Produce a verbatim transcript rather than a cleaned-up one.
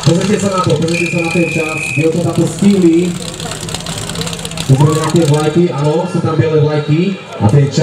Pozrite sa na to, pozrite sa na ten čas, dievčatá to stihli. Pozrite na tie vlajky, áno, sú tam biele vlajky a ten čas